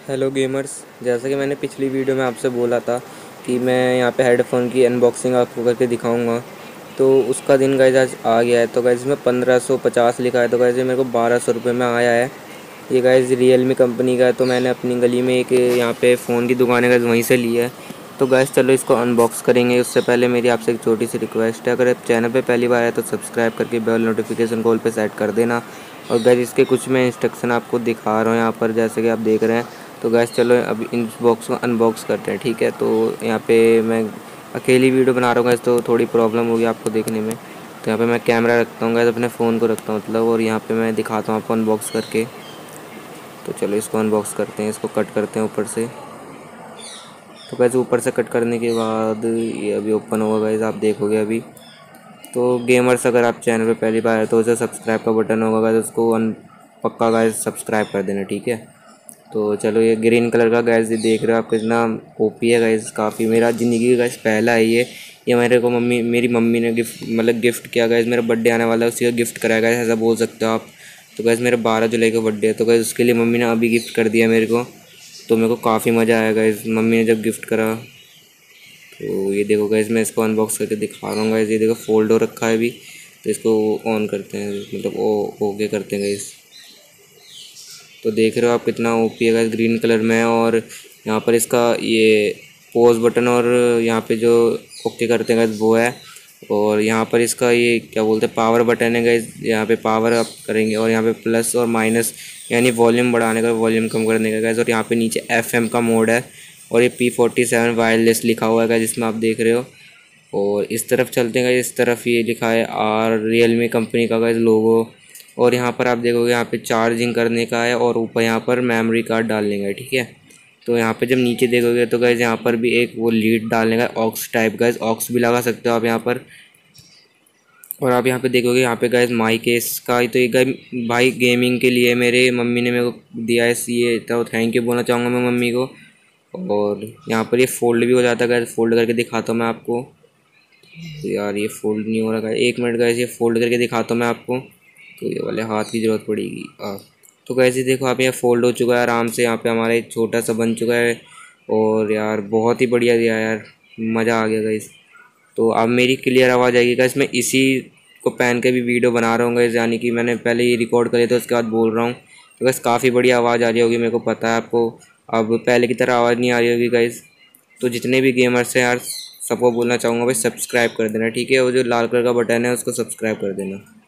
Hello gamers. जैसा कि मैंने पिछली वीडियो में आपसे बोला था कि मैं यहाँ पे हेडफ़ोन की अनबॉक्सिंग आपको करके दिखाऊंगा, तो उसका दिन गाइस आज आ गया है। तो गाइस इसमें 1550 लिखा है, तो गाइस ये मेरे को 1200 रुपये में आया है। ये गाइस रियलमी कंपनी का है, तो मैंने अपनी गली में एक यहाँ पे फ़ोन की दुकान है गाइस, वहीं से लिया है। तो गाइस चलो इसको अनबॉक्स करेंगे। उससे पहले मेरी आपसे एक छोटी सी रिक्वेस्ट है, अगर आप चैनल पे पहली बार आए तो सब्सक्राइब करके बेल नोटिफिकेशन कॉल पे सेट कर देना। और गाइस इसके कुछ मैं इंस्ट्रक्शन आपको दिखा रहा हूँ यहाँ पर, जैसे कि आप देख रहे हैं। तो गैस चलो अब इन बॉक्स को अनबॉक्स करते हैं, ठीक है। तो यहाँ पे मैं अकेली वीडियो बना रहा हूँ गैस, तो थोड़ी प्रॉब्लम होगी आपको देखने में। तो यहाँ पे मैं कैमरा रखता हूँ गैस, अपने फ़ोन को रखता हूँ मतलब, और यहाँ पे मैं दिखाता हूँ आपको अनबॉक्स करके। तो चलो इसको अनबॉक्स करते हैं, इसको कट करते हैं ऊपर से। तो गैस ऊपर से कट करने के बाद ये अभी ओपन होगा गैस, आप देखोगे अभी। तो गेमर्स, अगर आप चैनल पे पहली बार आए तो उसे सब्सक्राइब का बटन होगा गैस, उसको पक्का गैस सब्सक्राइब कर देना, ठीक है। तो चलो ये ग्रीन कलर का गैस देख रहे हो आप, कितना ओपी है गैस, काफ़ी मेरा ज़िंदगी का गैस पहला है ये मेरे को मेरी मम्मी ने गिफ्ट किया गैस। मेरा बर्थडे आने वाला है, उसी का गिफ्ट कराया गैस, ऐसा बोल सकते हो आप। तो गैस मेरा 12 जुलाई का बर्थडे है, तो गैस उसके लिए मम्मी ने अभी गिफ्ट कर दिया मेरे को। तो मेरे को काफ़ी मज़ा आया गैस मम्मी ने जब गिफ्ट करा। तो ये देखो गैस, मैं इसको अनबॉक्स करके दिखा रहा हूँ गैस। ये देखो फोल्ड हो रखा है अभी। तो इसको ऑन करते हैं, मतलब ओके करते हैं गैस। तो देख रहे हो आप कितना ओपी है गाइस, ग्रीन कलर में है। और यहाँ पर इसका ये पॉज बटन और यहाँ पे जो ओके करते हैं गाइस वो है। और यहाँ पर इसका ये क्या बोलते हैं, पावर बटन है गाइस, यहाँ पे पावर अप करेंगे। और यहाँ पे प्लस और माइनस, यानी वॉल्यूम बढ़ाने का, वॉल्यूम कम करने का गाइस। और यहाँ पे नीचे FM का मोड है। और ये P47 वायरलेस लिखा हुआ है गाइस, जिसमें आप देख रहे हो। और इस तरफ चलते हैं गाइस, इस तरफ ये लिखा है रियलमी कंपनी का गाइस लोगो। और यहाँ पर आप देखोगे यहाँ पे चार्जिंग करने का है, और ऊपर यहाँ पर मेमोरी कार्ड डालने का है, ठीक है। तो यहाँ पे जब नीचे देखोगे तो गाइस यहाँ पर भी एक वो लीड डालने का, ऑक्स टाइप गाइस, ऑक्स भी लगा सकते हो आप यहाँ पर। और आप यहाँ पे देखोगे यहाँ पे गाइस माई केस का, तो ये गाइस भाई गेमिंग के लिए मेरे मम्मी ने मेरे को दिया है, ये तो थैंक यू बोलना चाहूँगा मैं मम्मी को। और यहाँ पर ये फोल्ड भी हो जाता है गाइस, फोल्ड करके दिखाता हूँ मैं आपको। तो यार ये फोल्ड नहीं हो रहा है, 1 मिनट गाइस, ये फोल्ड करके दिखाता हूँ मैं आपको। तो ये वाले हाथ की ज़रूरत पड़ेगी। तो कैसे देखो आप, ये फ़ोल्ड हो चुका है आराम से, यहाँ पे हमारा एक छोटा सा बन चुका है। और यार बहुत ही बढ़िया दिया यार, मज़ा आ गया गाइस। तो अब मेरी क्लियर आवाज़ आएगी गाइस, मैं इसी को पहन के भी वीडियो बना रहा हूँ गाइस, यानी कि मैंने पहले ये रिकॉर्ड करे तो उसके बाद बोल रहा हूँ। तो बस काफ़ी बढ़िया आवाज़ आ रही होगी, मेरे को पता है आपको। अब पहले की तरह आवाज़ नहीं आ रही होगी गाइस। तो जितने भी गेमर्स हैं यार, सबको बोलना चाहूँगा भाई सब्सक्राइब कर देना, ठीक है। वो जो लाल कलर का बटन है उसको सब्सक्राइब कर देना।